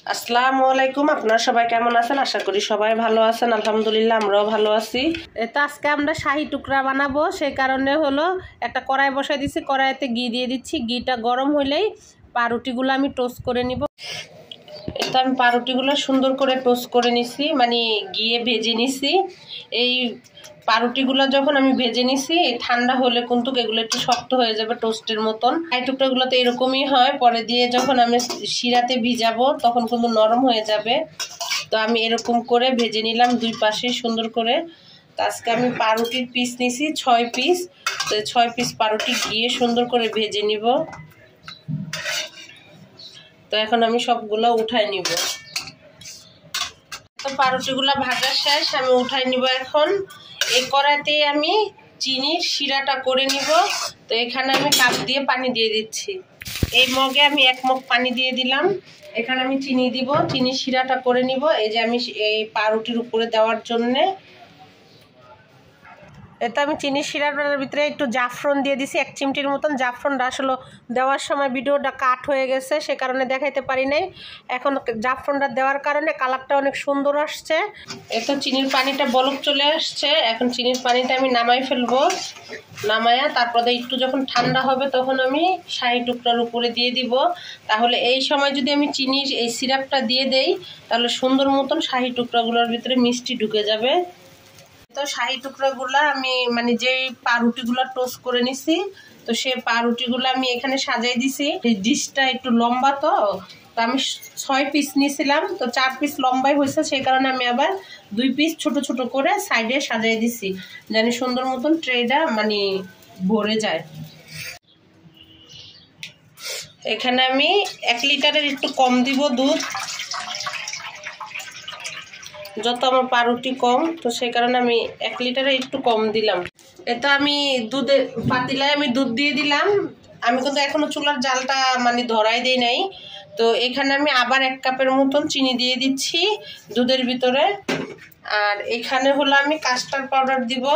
আসসালামু আলাইকুম। আপনারা সবাই কেমন আছেন? আশা করি সবাই ভালো আছেন। আলহামদুলিল্লাহ আমরাও ভালো আছি। এটা আজকে আমরা শাহি টুকরা বানাবো, সেই কারণে হলো একটা কড়াই বসাই দিচ্ছি। কড়াইতে ঘি দিয়ে দিচ্ছি। ঘিটা গরম হইলেই পাউরুটিগুলো আমি টোস্ট করে নিব। এটা আমি পাউরুটিগুলো সুন্দর করে টোস্ট করে নিছি, মানে ঘিয়ে ভেজে নিছি। এই পাউরুটিগুলো যখন আমি ভেজে নিছি, ঠান্ডা হলে কিন্তু এগুলো একটু শক্ত হয়ে যাবে টোস্টের মতন। এই টুকরাগুলো তো এরকমই হয়, পরে দিয়ে যখন আমি শিরাতে ভিজাবো তখন কিন্তু নরম হয়ে যাবে। তো আমি এরকম করে ভেজে নিলাম দুই পাশে সুন্দর করে। তো আজকে আমি পাউরুটির পিস নিছি 6 পিস। তো 6 পিস পাউরুটি ঘিয়ে সুন্দর করে ভেজে নিব। তো এখন আমি সবগুলো উঠাই নিব। তো পাউরুটিগুলো ভাজা শেষ, আমি উঠাই নিব। এখন এই কড়াইতে আমি চিনির শিরাটা করে নিব। তো এখানে আমি কাপ দিয়ে পানি দিয়ে দিচ্ছি। এই মগে আমি 1 মগ পানি দিয়ে দিলাম। এখানে আমি চিনি দিব, চিনির শিরাটা করে নিব। এই যে আমি এই পাউরুটির উপরে দেওয়ার জন্যে এটা আমি চিনির শিরার ভিতরে একটু জাফরান দিয়ে দিছি 1 চিমটির মতন। জাফরানটা আসলে দেওয়ার সময় ভিডিওটা কাট হয়ে গেছে, সে কারণে দেখাইতে পারি নাই। এখন জাফরানটা দেওয়ার কারণে কালারটা অনেক সুন্দর আসছে। এটা চিনির পানিটা বলক চলে আসছে। এখন চিনির পানিটা আমি নামাই ফেলবো। নামায়া তারপরে একটু যখন ঠান্ডা হবে তখন আমি শাহি টুকরার উপরে দিয়ে দিব। তাহলে এই সময় যদি আমি চিনির এই সিরাপটা দিয়ে দেই তাহলে সুন্দর মতন শাহি টুকরাগুলোর ভিতরে মিষ্টি ঢুকে যাবে। তো শাহি টুকরাগুলো আমি মানে যে পাউরুটিগুলো টোস্ট করে নিছি, তো সেই পাউরুটিগুলো আমি এখানে সাজাই দিছি। এই ডিশটা একটু লম্বা, তো আমি 6 পিস নিয়েছিলাম, তো 4 পিস লম্বাই হয়েছে, সেই কারণে আমি আবার 2 পিস ছোট ছোট করে সাইডে সাজাই দিছি, জানি সুন্দর মতন ট্রেটা মানে ভরে যায়। এখানে আমি 1 লিটারের একটু কম দিব দুধ, যত আমার পাউরুটি কম, তো সেই কারণে আমি 1 লিটারে একটু কম দিলাম। এটা আমি দুধের পাতিলায় আমি দুধ দিয়ে দিলাম। আমি কিন্তু এখনো চুলার জালটা মানে ধরাই দেই নাই। তো এখানে আমি আবার 1 কাপের মতন চিনি দিয়ে দিচ্ছি দুধের ভিতরে। আর এখানে হলো আমি কাস্টার্ড পাউডার দিব।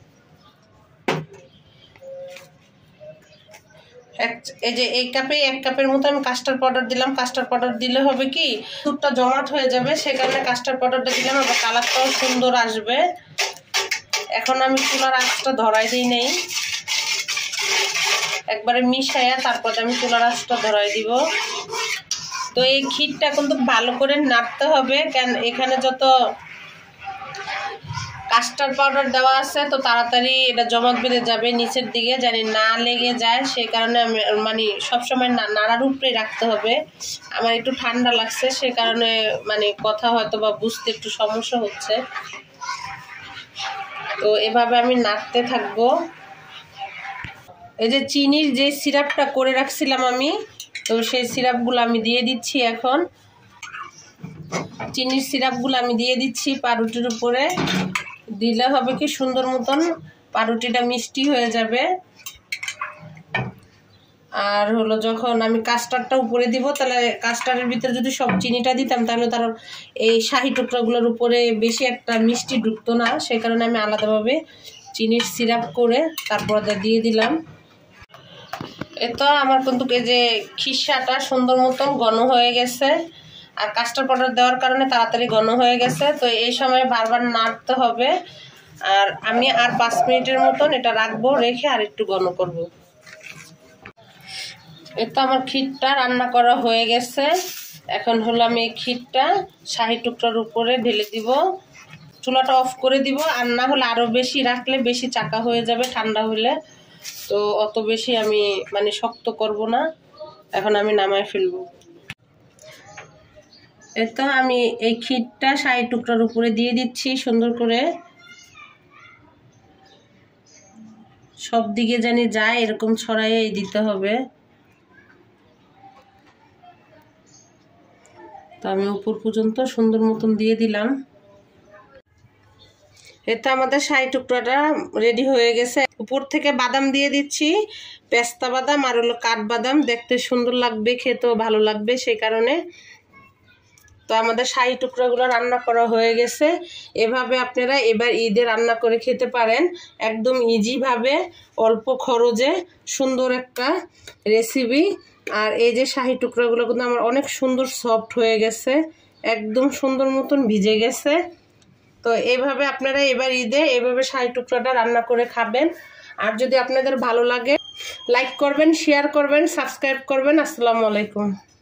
এই যে এই কাপে 1 কাপের মতো আমি কাস্টার্ড পাউডার দিলাম। কাস্টার্ড পাউডার দিলে হবে কি দুধটা জমাট হয়ে যাবে, সে কারণে কাস্টার্ড পাউডারটা দিলাম, আবার কালারটাও সুন্দর আসবে। এখন আমি চুলার আঁচটা ধরাই দিই নেই, একবারে মিশাইয়া তারপর আমি চুলার আঁচটা ধরাই দিব। তো এই ক্ষীরটা কিন্তু ভালো করে নাড়তে হবে, কারণ এখানে যত কাস্টার্ড পাউডার দেওয়া আছে তো তাড়াতাড়ি এটা জমাট বেঁধে যাবে নিচের দিকে, জানি না লেগে যায়। সেই কারণে আমি মানে সবসময় নাড়ার উপরে রাখতে হবে। আমার একটু ঠান্ডা লাগছে, সে কারণে মানে কথা হয়তো বা বুঝতে একটু সমস্যা হচ্ছে। তো এভাবে আমি নাড়তে থাকবো। এই যে চিনির যে সিরাপটা করে রাখছিলাম আমি, তো সেই সিরাপগুলো আমি দিয়ে দিচ্ছি। এখন চিনির সিরাপগুলো আমি দিয়ে দিচ্ছি পাউরুটির উপরে। দিলে হবে কি সুন্দর মতন পাউরুটিটা মিষ্টি হয়ে যাবে। আর হলো যখন আমি কাস্টার্ডটা উপরে দিব, তাহলে কাস্টার্ডের ভিতরে যদি সব চিনিটা দিতাম তাহলে তার এই শাহি টুকরাগুলোর উপরে বেশি একটা মিষ্টি ঢুকতো না, সেই কারণে আমি আলাদাভাবে চিনির সিরাপ করে তারপর দিয়ে দিলাম। এতো আমার কিন্তু এই যে খিসাটা সুন্দর মতন ঘন হয়ে গেছে, আর কাস্টার্ড পাউডার দেওয়ার কারণে তাড়াতাড়ি ঘন হয়ে গেছে। তো এই সময় বারবার নাড়তে হবে। আর আমি আর 5 মিনিটের মতন এটা রাখবো, রেখে আর একটু ঘন করব। এটা আমার ক্ষীরটা রান্না করা হয়ে গেছে। এখন হলো আমি এই ক্ষীরটা শাহি টুকরার উপরে ঢেলে দিব। চুলাটা অফ করে দিব, আর না হলে আরও বেশি রাখলে বেশি চাকা হয়ে যাবে ঠান্ডা হলে। তো অত বেশি আমি মানে শক্ত করব না। এখন আমি নামাই ফেলবো। এটা আমি এই ক্ষীরটা শাহি টুকরার উপরে দিয়ে দিচ্ছি সুন্দর করে, সব দিকে জানি যায় এরকম ছড়াইয়ে দিতে হবে। তো আমি উপর পর্যন্ত সুন্দর মতন দিয়ে দিলাম। এটা আমাদের শাহি টুকরাটা রেডি হয়ে গেছে। উপর থেকে বাদাম দিয়ে দিচ্ছি, পেস্তা বাদাম আর হলো কাঠবাদাম, দেখতে সুন্দর লাগবে, খেতেও ভালো লাগবে, সেই কারণে। তো আমাদের শাহি টুকরাগুলো রান্না করা হয়ে গেছে। এভাবে আপনারা এবার ঈদে রান্না করে খেতে পারেন, একদম ইজিভাবে অল্প খরচে সুন্দর একটা রেসিপি। আর এই যে শাহি টুকরাগুলো কিন্তু আমার অনেক সুন্দর সফট হয়ে গেছে, একদম সুন্দর মতন ভিজে গেছে। তো এইভাবে আপনারা এবার ঈদে এইভাবে শাহি টুকরাটা রান্না করে খাবেন। আর যদি আপনাদের ভালো লাগে লাইক করবেন, শেয়ার করবেন, সাবস্ক্রাইব করবেন। আসসালামু আলাইকুম।